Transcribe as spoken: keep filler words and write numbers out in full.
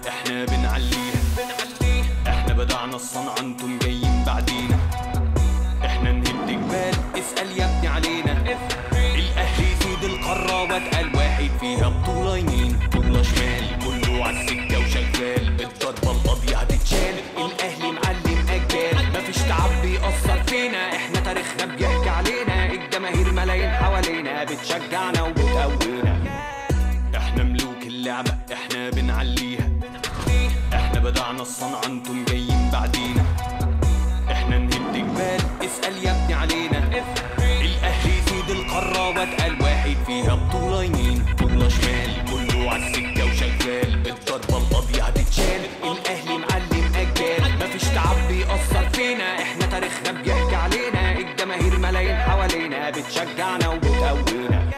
احنا بنعليها، احنا بدعنا الصنعة انتم جايين بعدينا. احنا نهد جبال اسأل يا ابني علينا. الاهلي سيد القارة واتقل واحد فيها، بطولة يمين بطولة شمال كله عالسكة وشغال. الضربة القاضية هتتشال، الاهلي معلم اجيال. مفيش تعب بيأثر فينا، احنا تاريخنا بيحكي علينا. الجماهير ملايين حوالينا بتشجعنا وبتقوينا. احنا ملوك اللعبة احنا بنعليها، احنا بدعنا الصنعة انتم جايين بعدينا. احنا نهد جبال اسأل يا ابني علينا. الاهلي سيد القارة واتقل واحد فيها، بطولة يمين بطولة شمال كله عالسكة وشغال. الضربة القاضية هتتشال، الاهلي معلم اجيال. مفيش تعب بيأثر فينا، احنا تاريخنا بيحكي علينا. الجماهير ملايين حوالينا بتشجعنا وبتقوينا.